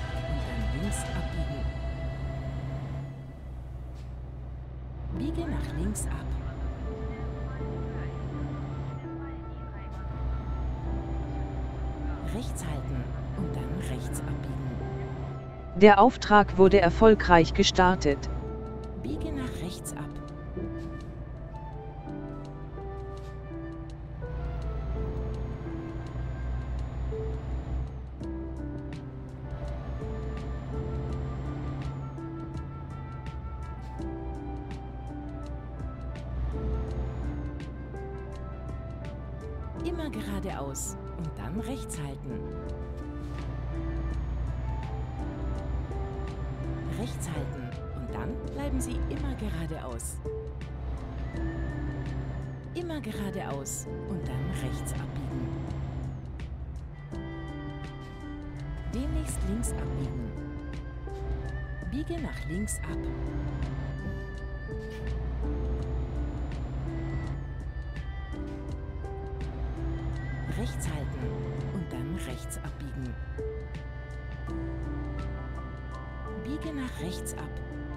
und dann links abbiegen. Biege nach links ab. Rechts halten und dann rechts abbiegen. Der Auftrag wurde erfolgreich gestartet. Biege nach rechts ab. Immer geradeaus und dann rechts halten. Rechts halten und dann bleiben Sie immer geradeaus. Immer geradeaus und dann rechts abbiegen. Demnächst links abbiegen. Biege nach links ab. Rechts halten und dann rechts abbiegen. Biege nach rechts ab.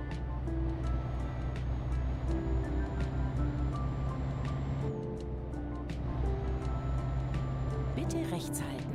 Bitte rechts halten.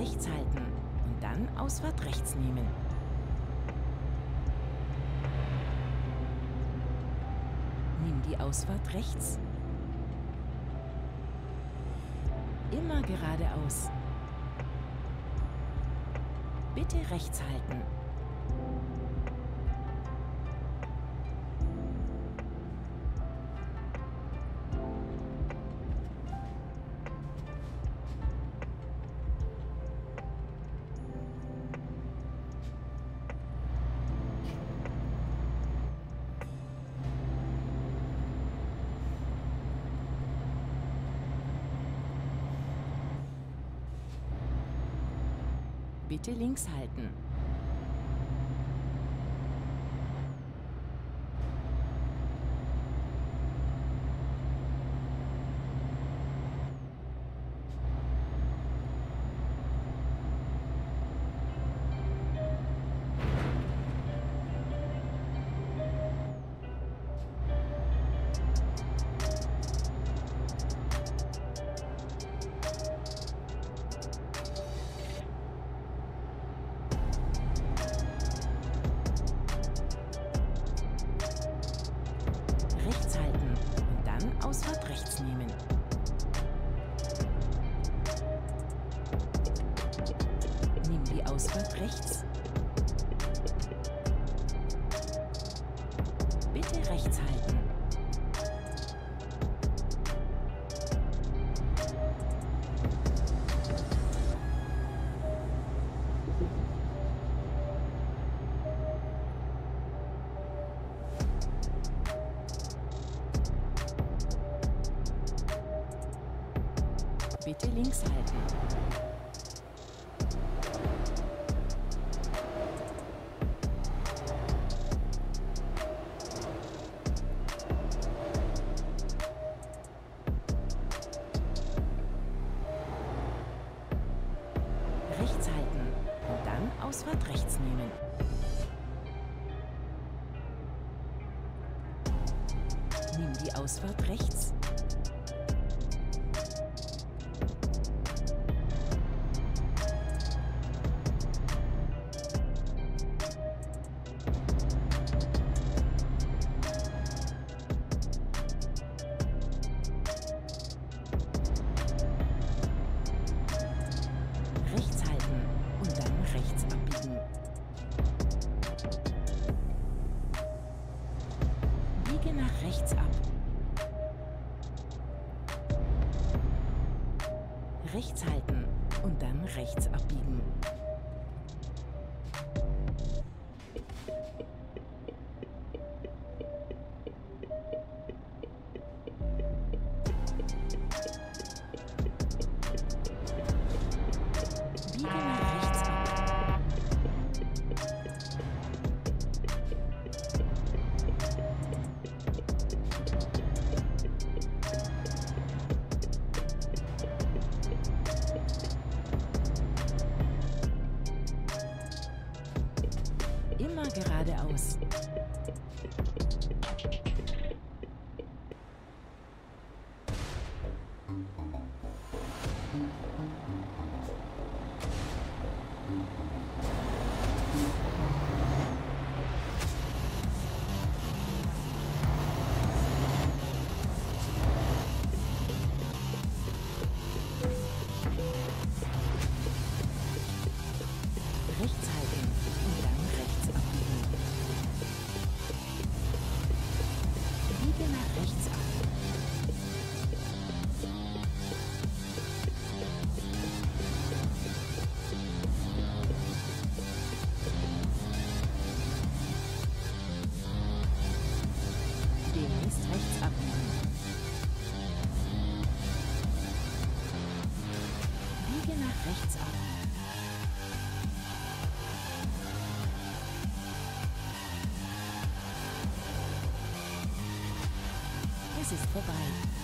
Rechts halten und dann Ausfahrt rechts nehmen. Nimm die Ausfahrt rechts. Immer geradeaus. Bitte rechts halten. Bitte links halten. Rechts halten und dann Ausfahrt rechts nehmen. Nimm die Ausfahrt rechts. Bitte rechts halten. Bitte links halten. Rechts halten und dann Ausfahrt rechts nehmen. Nimm die Ausfahrt rechts. Rechts halten und dann rechts abbiegen. Biege nach rechts ab. Rechts halten und dann rechts abbiegen. Biege nach rechts ab. Immer geradeaus. Rechts halten und dann rechts abbiegen. Biege nach rechts ab. Demnächst rechts abbiegen. Biege nach rechts ab. Es ist vorbei.